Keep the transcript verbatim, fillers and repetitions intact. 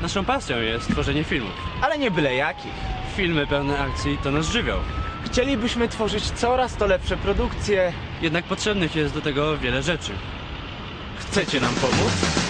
Naszą pasją jest tworzenie filmów. Ale nie byle jakich. Filmy pełne akcji to nasz żywioł. Chcielibyśmy tworzyć coraz to lepsze produkcje. Jednak potrzebnych jest do tego wiele rzeczy. Chcecie nam pomóc?